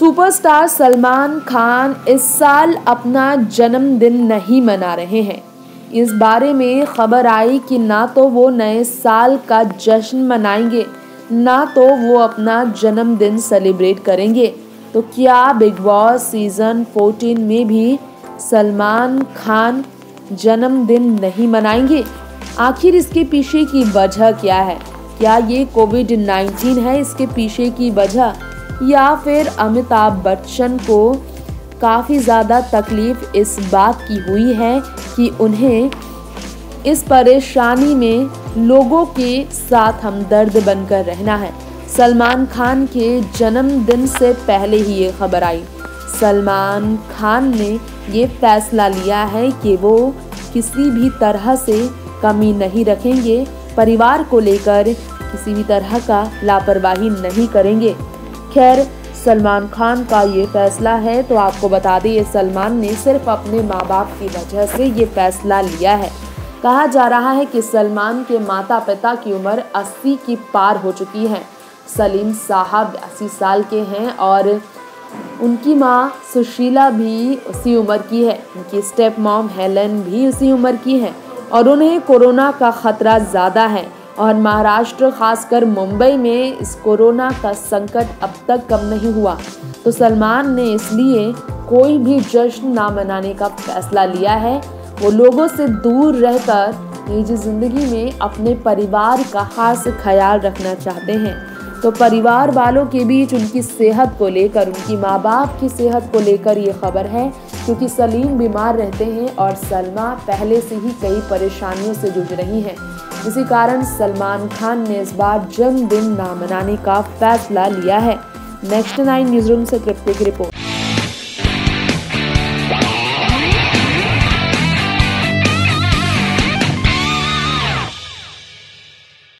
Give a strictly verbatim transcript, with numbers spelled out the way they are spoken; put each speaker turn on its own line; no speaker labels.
Superstar Salman Khan इस साल अपना जन्मदिन नहीं मना रहे हैं। इस बारे में खबर आई कि ना तो वो नए साल का जश्न मनाएंगे, ना तो वो अपना जन्मदिन सेलिब्रेट करेंगे। तो क्या बिग बॉस सीजन चौदह में भी सलमान खान जन्मदिन नहीं मनाएंगे? आखिर इसके पीछे की वजह क्या है? क्या ये कोविड नाइन्टीन है इसके पीछे की वजह, या फिर अमिताभ बच्चन को काफ़ी ज़्यादा तकलीफ इस बात की हुई है कि उन्हें इस परेशानी में लोगों के साथ हमदर्द बनकर रहना है। सलमान खान के जन्मदिन से पहले ही ये खबर आई। सलमान खान ने ये फैसला लिया है कि वो किसी भी तरह से कमी नहीं रखेंगे, परिवार को लेकर किसी भी तरह का लापरवाही नहीं करेंगे। खैर, सलमान खान का ये फैसला है तो आपको बता दें, ये सलमान ने सिर्फ अपने माँ बाप की वजह से ये फैसला लिया है। कहा जा रहा है कि सलमान के माता पिता की उम्र अस्सी की पार हो चुकी है। सलीम साहब अस्सी साल के हैं और उनकी माँ सुशीला भी उसी उम्र की है। उनकी स्टेप मॉम हेलन भी उसी उम्र की है और उन्हें कोरोना का खतरा ज़्यादा है और महाराष्ट्र खासकर मुंबई में इस कोरोना का संकट अब तक कम नहीं हुआ। तो सलमान ने इसलिए कोई भी जश्न ना मनाने का फैसला लिया है। वो लोगों से दूर रहकर निजी जिंदगी में अपने परिवार का खास ख्याल रखना चाहते हैं। तो परिवार वालों के बीच उनकी सेहत को लेकर, उनकी माँ बाप की सेहत को लेकर ये खबर है, क्योंकि सलीम बीमार रहते हैं और सलमा पहले से ही कई परेशानियों से जूझ रही हैं। इसी कारण सलमान खान ने इस बार जन्मदिन ना मनाने का फैसला लिया है। नेक्स्ट नाइन न्यूज़ रूम से कृतिक की रिपोर्ट।